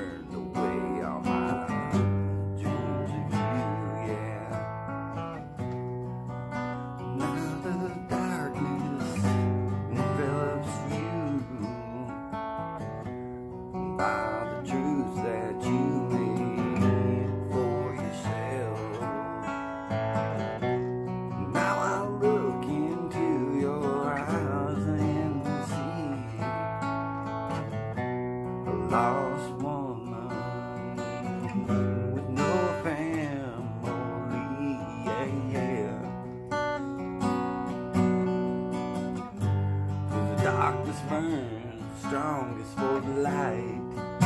burned away all my dreams of you, yeah. Now the darkness envelops you by the truths that you made for yourself. Now I look into your eyes and see a lost woman with no family, yeah. The darkness burns strongest for the light,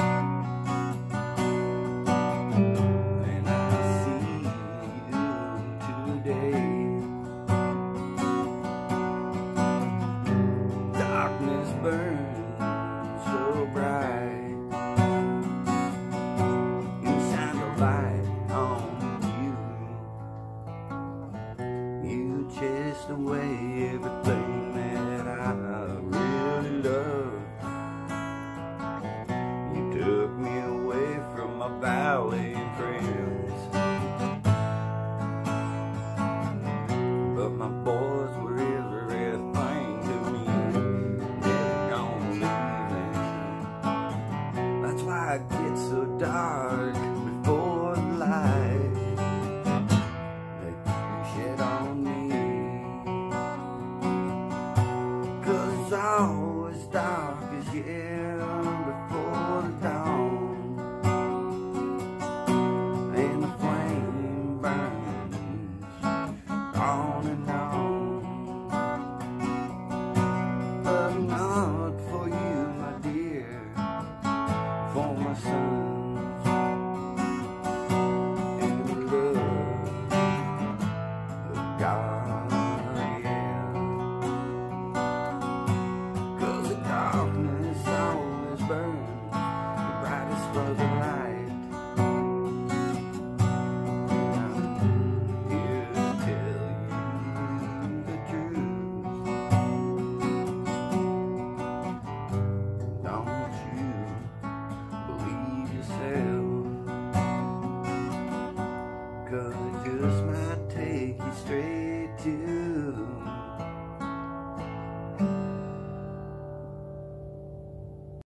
and I see you today. Darkness burns so bright, you shine the light on you. You chased away everything that I really love. You took me away from my valley friends, but my boys were everything to me. Never gonna leave them. That's why it gets so dark before the light that you shed on me. 'Cause all is dark as yeah before the dawn, and the flame burns on and on. But not for you, my dear, for my sons and the love of God, yeah. 'Cause the darkness always burns the brightest for the light. And I'm here to tell you the truth. Don't you believe yourself? 'Cause